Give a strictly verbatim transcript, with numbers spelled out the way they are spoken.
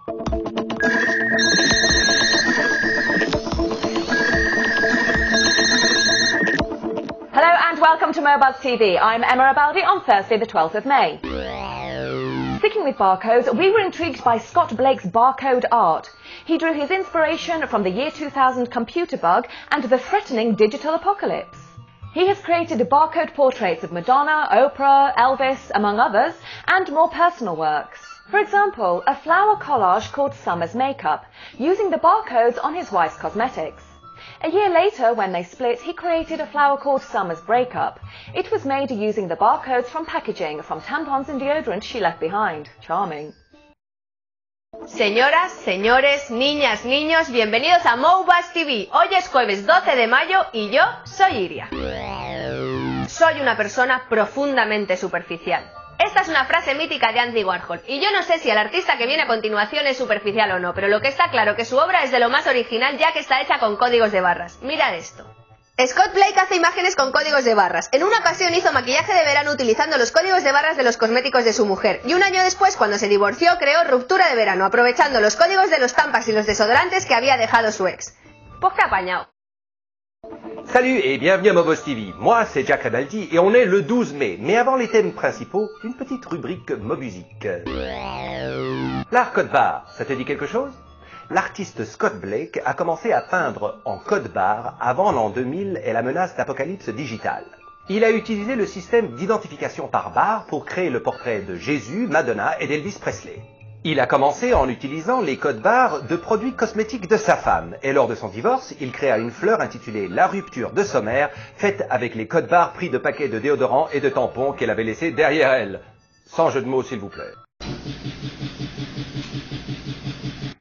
Hello and welcome to Mobuzz T V. I'm Emma Abaldi on Thursday the twelfth of May. Sticking with barcodes, we were intrigued by Scott Blake's barcode art. He drew his inspiration from the year two thousand computer bug and the threatening digital apocalypse. He has created barcode portraits of Madonna, Oprah, Elvis, among others, and more personal works. For example, a flower collage called Summer's Makeup, using the barcodes on his wife's cosmetics. A year later, when they split, he created a flower called Summer's Breakup. It was made using the barcodes from packaging from tampons and deodorant she left behind. Charming. Señoras, señores, niñas, niños, bienvenidos a Mobuzz T V. Hoy es jueves doce de mayo y yo soy Iria. Soy una persona profundamente superficial. Esta es una frase mítica de Andy Warhol, y yo no sé si el artista que viene a continuación es superficial o no, pero lo que está claro es que su obra es de lo más original ya que está hecha con códigos de barras. Mirad esto. Scott Blake hace imágenes con códigos de barras. En una ocasión hizo maquillaje de verano utilizando los códigos de barras de los cosméticos de su mujer, y un año después, cuando se divorció, creó Ruptura de Verano, aprovechando los códigos de los Tampax y los desodorantes que había dejado su ex. Pues qué apañado. Salut et bienvenue à Mobuzz T V. Moi, c'est Jack Rebaldi et on est le douze mai. Mais avant les thèmes principaux, une petite rubrique Mobusique. L'art code barre, ça te dit quelque chose? L'artiste Scott Blake a commencé à peindre en code barre avant l'an deux mille et la menace d'apocalypse digitale. Il a utilisé le système d'identification par barre pour créer le portrait de Jésus, Madonna et d'Elvis Presley. Il a commencé en utilisant les codes barres de produits cosmétiques de sa femme, et lors de son divorce, il créa une fleur intitulée La rupture de sommaire, faite avec les codes barres pris de paquets de déodorants et de tampons qu'elle avait laissés derrière elle. Sans jeu de mots, s'il vous plaît.